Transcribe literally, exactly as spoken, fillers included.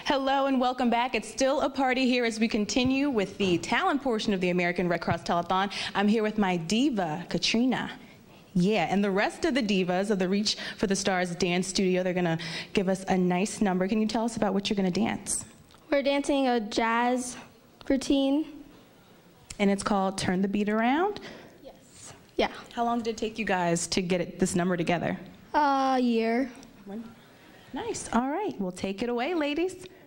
Hello and welcome back. It's still a party here as we continue with the talent portion of the American Red Cross Telethon. I'm here with my diva, Katrina. Yeah, and the rest of the divas of the Reach for the Stars dance studio, they're gonna give us a nice number. Can you tell us about what you're gonna dance? We're dancing a jazz routine. And it's called Turn the Beat Around? Yes. Yeah. How long did it take you guys to get it, this number together? A year. Nice. All right. Well, take it away, ladies.